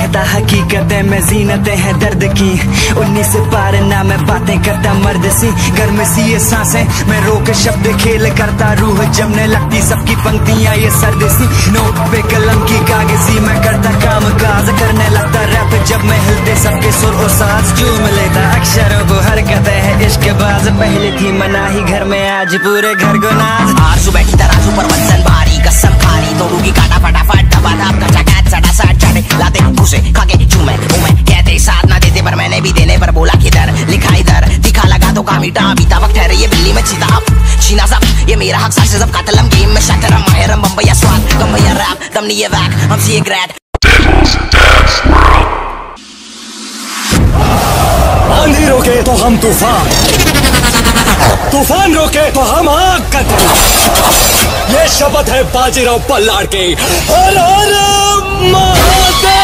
कहता हकीकतें में जीनतें हैं दर्द की, 19 से पार ना मैं बातें करता मर्द सी, गर्म सी ये सांसें मैं रोक शब्द खेल करता, रूह जमने लगती सबकी पंक्तियां ये सर्द सी, नोट पे कलम की कागजी मैं करता काम काज, करने लगता रैप जब मैं हिलते सबके सुर और साज, चूम लेता अक्षरों को हरकतें है इश्क बाज, पहले थी मनाही घर में आज पूरे घर को नाज, आरज़ू बैठी तराजू पर वजन भारी, कसम खारी तोड़ूगी काटा फटाफट दबादाब का चकाट सटा सट चढ़े लाते घुसे खाके चूमे मुंह कहते साथ ना देते पर मैंने भी देने पर बोला किधर लिखा इधर, दिखा लगा तो काम ईटा बीता वक्त ठहरे ये बिल्ली में चिता चीना सब ये मेरा हक साक्ष्य सब कातलम गेम में शटरम माहिरम बम्बई स्वाद गम्बई रैप दम नहीं ये वैक हम सी ग्रेड आंधी रोके तो हम तूफान, तूफान रोके तो हम आग करते, ये शपथ है बाजीराव पल्लाड़ की। हर हर महादेव।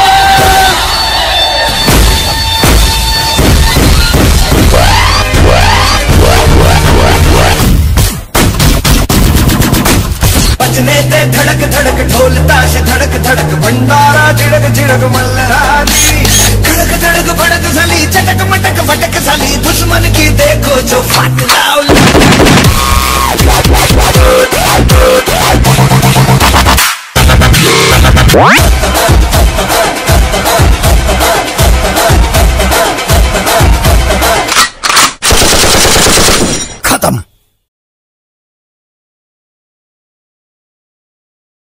बजने ते धड़क धड़क ढोल ताश धड़क धड़क भंडारा झिड़क झिड़क मल्हारी, धड़क धड़क भड़क साली चटक मटक भटक साली, दुश्मन की देखो जो फाट